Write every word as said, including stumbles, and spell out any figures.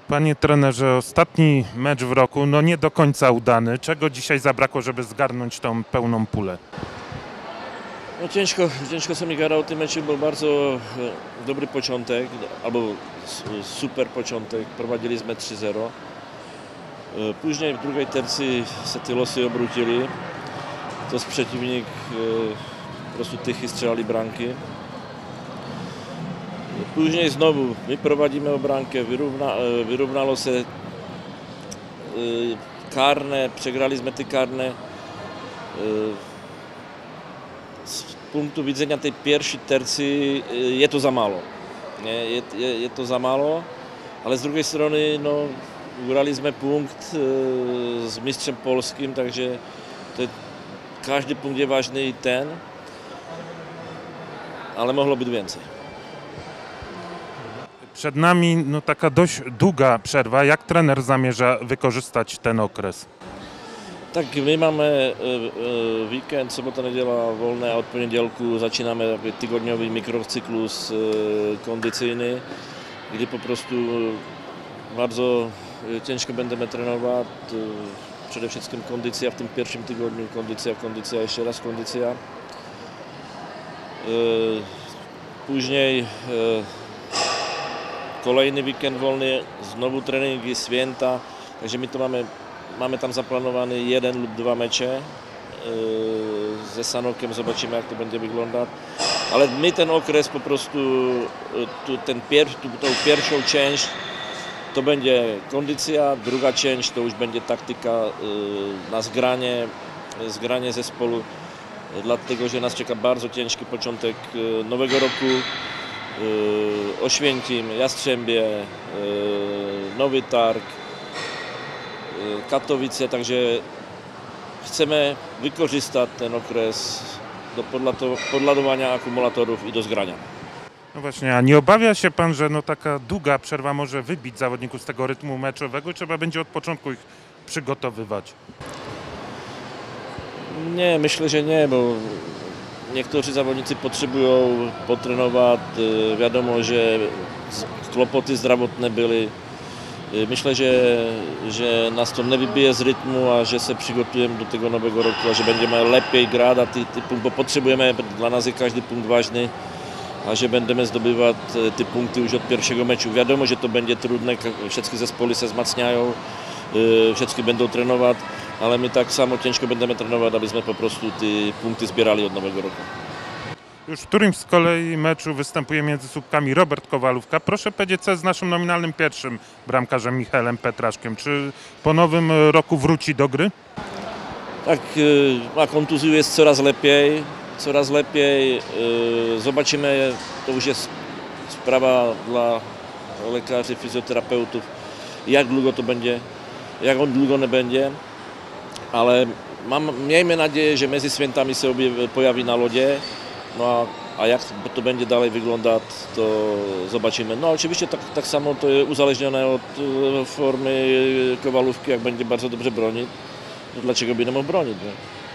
Panie trenerze, ostatni mecz w roku, no nie do końca udany. Czego dzisiaj zabrakło, żeby zgarnąć tą pełną pulę? No ciężko, ciężko sobie grał w tym meczu, był bardzo e, dobry początek, albo s- super początek, prowadziliśmy trzy zero. E, Później w drugiej tercji się te losy obrócili, to przeciwnik e, po prostu tychy strzelali bramki. Później znowu my prowadzimy o bramkę, wyrówna, e, wyrównało się e, karne, przegraliśmy te karne. E, Z punktu widzenia tej pierwszej tercji y, je to za mało. Nie? Je, je, je to za mało, ale z drugiej strony no, ugraliśmy punkt y, z mistrzem polskim, także to, każdy punkt jest ważny i ten, ale mogło być więcej. Przed nami no, taka dość długa przerwa. Jak trener zamierza wykorzystać ten okres? Tak, my mamy e, e, weekend, sobota, niedziela wolne, a od poniedziałku zaczynamy jakby tygodniowy mikrocyklus e, kondycyjny, gdzie po prostu bardzo e, ciężko będziemy trenować. E, przede wszystkim kondycja w tym pierwszym tygodniu, kondycja, kondycja, jeszcze raz kondycja. E, Później e, kolejny weekend wolny, znowu treningi, święta, także my to mamy Mamy tam zaplanowany jeden lub dwa mecze yy, ze Sanokiem, zobaczymy jak to będzie wyglądać. Ale my ten okres po prostu, yy, tu, ten pier, tu, tą pierwszą część to będzie kondycja, druga część to już będzie taktyka yy, na zgranie, zgranie zespołu, yy, dlatego że nas czeka bardzo ciężki początek yy, nowego roku. Yy, Oświęcim, Jastrzębie, yy, Nowy Targ, Katowice, także chcemy wykorzystać ten okres do podlato- podładowania akumulatorów i do zgrania. No właśnie, a nie obawia się pan, że no, taka długa przerwa może wybić zawodników z tego rytmu meczowego i trzeba będzie od początku ich przygotowywać? Nie, myślę, że nie, bo niektórzy zawodnicy potrzebują potrenować. y, Wiadomo, że z- kłopoty zdrowotne były. Y, Myślę, że, że nas to nie wybije z rytmu, a że się przygotujemy do tego nowego roku, a że będziemy lepiej grać, a ty, ty, punkt- bo potrzebujemy, dla nas jest każdy punkt ważny, a że będziemy zdobywać e, te punkty już od pierwszego meczu. Wiadomo, że to będzie trudne, ka- wszystkie zespoły się wzmacniają, y, wszystkie będą trenować, ale my tak samo ciężko będziemy trenować, abyśmy po prostu te punkty zbierali od nowego roku. Już w którymś z kolei meczu występuje między słupkami Robert Kowalówka. Proszę powiedzieć, co jest z naszym nominalnym pierwszym bramkarzem Michaelem Petraszkiem. Czy po nowym roku wróci do gry? Tak, y, ma kontuzję, jest coraz lepiej, coraz lepiej. y, Zobaczymy, to już jest sprawa dla lekarzy, fizjoterapeutów, jak długo to będzie, jak on długo nie będzie, ale mam, miejmy nadzieję, że między świętami się obie- pojawi na lodzie, no a, a jak to będzie dalej wyglądać, to zobaczymy. No oczywiście tak, tak samo to jest uzależnione od y, formy Kowalówki, jak będzie bardzo dobrze bronić, to dlaczego by nie mógł bronić, nie?